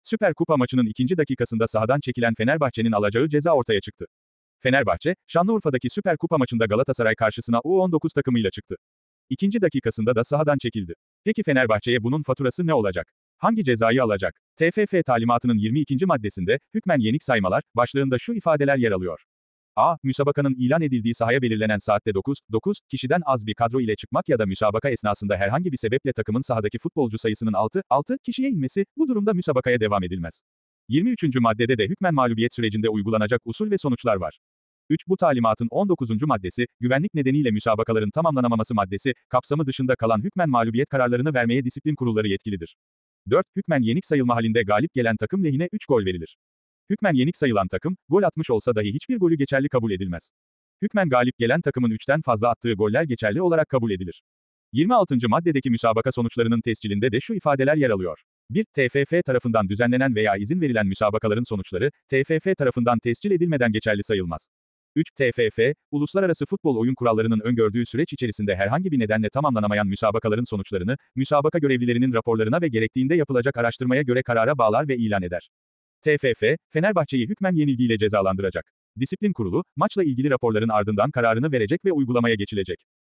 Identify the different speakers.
Speaker 1: Süper Kupa maçının ikinci dakikasında sahadan çekilen Fenerbahçe'nin alacağı ceza ortaya çıktı. Fenerbahçe, Şanlıurfa'daki Süper Kupa maçında Galatasaray karşısına U19 takımıyla çıktı. İkinci dakikasında da sahadan çekildi. Peki Fenerbahçe'ye bunun faturası ne olacak? Hangi cezayı alacak? TFF talimatının 22. maddesinde, hükmen yenik saymalar, başlığında şu ifadeler yer alıyor. A. Müsabakanın ilan edildiği sahaya belirlenen saatte 9 kişiden az bir kadro ile çıkmak ya da müsabaka esnasında herhangi bir sebeple takımın sahadaki futbolcu sayısının 6 kişiye inmesi, bu durumda müsabakaya devam edilmez. 23. maddede de hükmen mağlubiyet sürecinde uygulanacak usul ve sonuçlar var. 3. Bu talimatın 19. maddesi, güvenlik nedeniyle müsabakaların tamamlanamaması maddesi, kapsamı dışında kalan hükmen mağlubiyet kararlarını vermeye disiplin kurulları yetkilidir. 4. Hükmen yenik sayılma halinde galip gelen takım lehine 3 gol verilir. Hükmen yenik sayılan takım, gol atmış olsa dahi hiçbir golü geçerli kabul edilmez. Hükmen galip gelen takımın 3'ten fazla attığı goller geçerli olarak kabul edilir. 26. maddedeki müsabaka sonuçlarının tescilinde de şu ifadeler yer alıyor. 1. TFF tarafından düzenlenen veya izin verilen müsabakaların sonuçları, TFF tarafından tescil edilmeden geçerli sayılmaz. 3. TFF, uluslararası futbol oyun kurallarının öngördüğü süreç içerisinde herhangi bir nedenle tamamlanamayan müsabakaların sonuçlarını, müsabaka görevlilerinin raporlarına ve gerektiğinde yapılacak araştırmaya göre karara bağlar ve ilan eder. TFF, Fenerbahçe'yi hükmen yenilgiyle cezalandıracak. Disiplin Kurulu, maçla ilgili raporların ardından kararını verecek ve uygulamaya geçilecek.